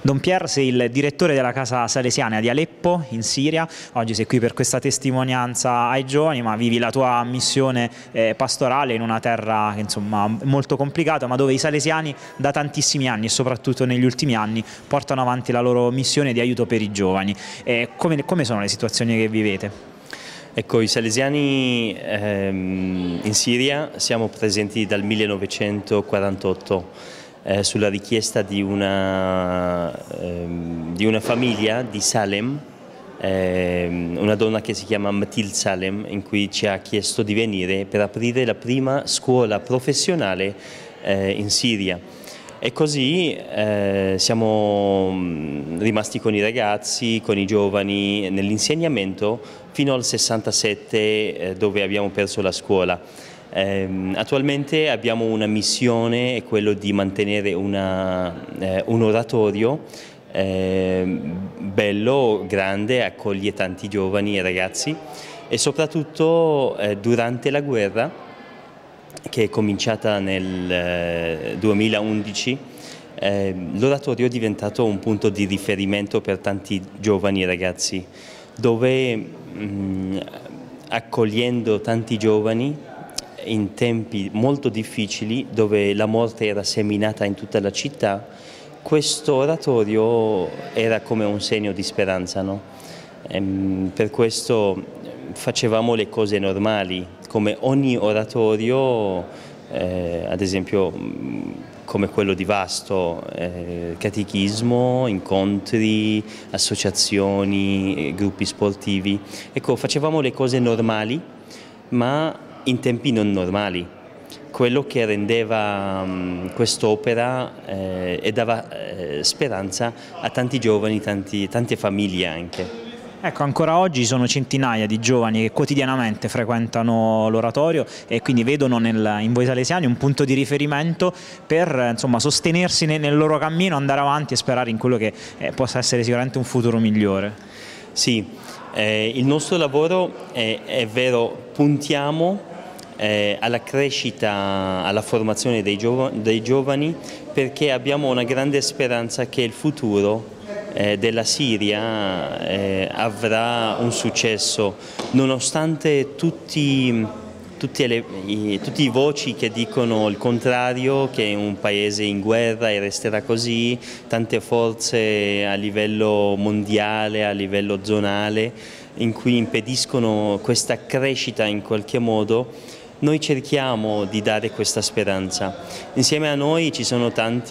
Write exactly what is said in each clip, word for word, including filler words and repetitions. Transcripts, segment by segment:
Don Pier, sei il direttore della Casa Salesiana di Aleppo, in Siria. Oggi sei qui per questa testimonianza ai giovani, ma vivi la tua missione eh, pastorale in una terra insomma, molto complicata, ma dove i salesiani da tantissimi anni e soprattutto negli ultimi anni portano avanti la loro missione di aiuto per i giovani. Eh, come, come sono le situazioni che vivete? Ecco, i salesiani ehm, in Siria siamo presenti dal millenovecentoquarantotto eh, sulla richiesta di una, ehm, di una famiglia di Salem, ehm, una donna che si chiama Matil Salem, in cui ci ha chiesto di venire per aprire la prima scuola professionale eh, in Siria. E così eh, siamo rimasti con i ragazzi, con i giovani nell'insegnamento fino al sessantasette eh, dove abbiamo perso la scuola. Eh, attualmente abbiamo una missione, è quello di mantenere una, eh, un oratorio eh, bello, grande, accoglie tanti giovani e ragazzi e soprattutto eh, durante la guerra, che è cominciata nel eh, duemilaundici, eh, l'oratorio è diventato un punto di riferimento per tanti giovani ragazzi, dove mh, accogliendo tanti giovani in tempi molto difficili, dove la morte era seminata in tutta la città, questo oratorio era come un segno di speranza, no? Ehm, per questo facevamo le cose normali, come ogni oratorio, eh, ad esempio come quello di Vasto, eh, catechismo, incontri, associazioni, gruppi sportivi. Ecco, facevamo le cose normali, ma in tempi non normali. Quello che rendeva quest'opera eh, e dava eh, speranza a tanti giovani, tanti, tante famiglie anche. Ecco, ancora oggi sono centinaia di giovani che quotidianamente frequentano l'oratorio e quindi vedono nel, in voi salesiani un punto di riferimento per insomma, sostenersi nel, nel loro cammino, andare avanti e sperare in quello che eh, possa essere sicuramente un futuro migliore. Sì, eh, il nostro lavoro è, è vero, puntiamo eh, alla crescita, alla formazione dei, giov dei giovani, perché abbiamo una grande speranza che il futuro della Siria eh, avrà un successo, nonostante tutti, tutti, le, i, tutti i voci che dicono il contrario, che è un paese in guerra e resterà così, tante forze a livello mondiale, a livello zonale, in cui impediscono questa crescita in qualche modo. Noi cerchiamo di dare questa speranza. Insieme a noi ci sono tante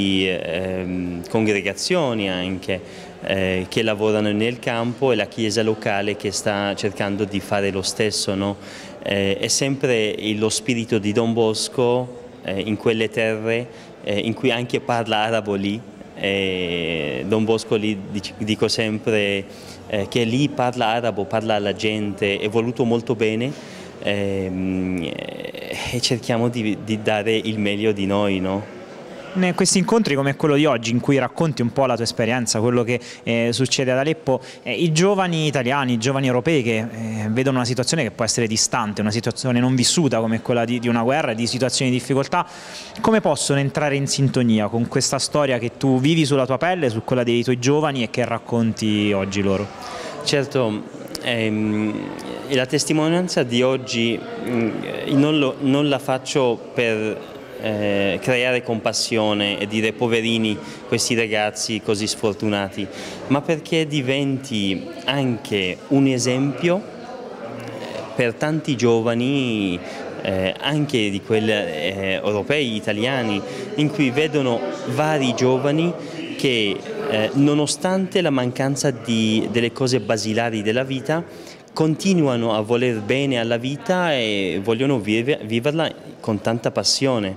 eh, congregazioni anche eh, che lavorano nel campo e la chiesa locale che sta cercando di fare lo stesso, no? Eh, è sempre lo spirito di Don Bosco eh, in quelle terre eh, in cui anche parla arabo lì. Eh, Don Bosco lì dico sempre eh, che lì parla arabo, parla alla gente, è voluto molto bene. E cerchiamo di, di dare il meglio di noi, no? In questi incontri come quello di oggi, in cui racconti un po' la tua esperienza, quello che eh, succede ad Aleppo, eh, i giovani italiani, i giovani europei che eh, vedono una situazione che può essere distante, una situazione non vissuta come quella di, di una guerra, di situazioni di difficoltà, come possono entrare in sintonia con questa storia che tu vivi sulla tua pelle, su quella dei tuoi giovani e che racconti oggi loro? Certo. Ehm, la testimonianza di oggi mh, non, lo, non la faccio per eh, creare compassione e dire poverini questi ragazzi così sfortunati, ma perché diventi anche un esempio per tanti giovani, eh, anche di quelli eh, europei, italiani, in cui vedono vari giovani che eh, nonostante la mancanza di, delle cose basilari della vita, continuano a voler bene alla vita e vogliono vive, viverla con tanta passione.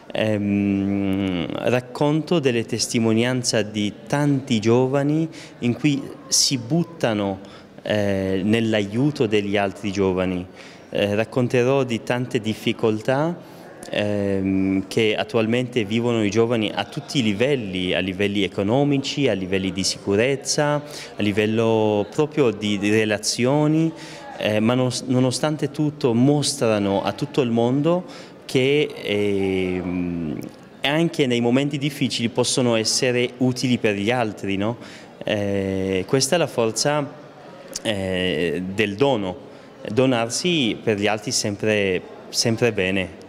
Ehm, racconto delle testimonianze di tanti giovani in cui si buttano eh, nell'aiuto degli altri giovani. Eh, racconterò di tante difficoltà Ehm, che attualmente vivono i giovani a tutti i livelli, a livelli economici, a livelli di sicurezza, a livello proprio di, di relazioni, eh, ma non, nonostante tutto mostrano a tutto il mondo che eh, anche nei momenti difficili possono essere utili per gli altri, no? Eh, questa è la forza eh, del dono, donarsi per gli altri sempre, sempre bene.